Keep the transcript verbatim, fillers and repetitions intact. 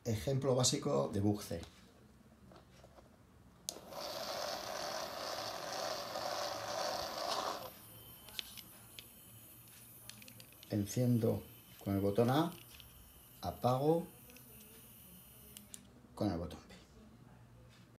Ejemplo básico de bug C. Enciendo con el botón A, apago con el botón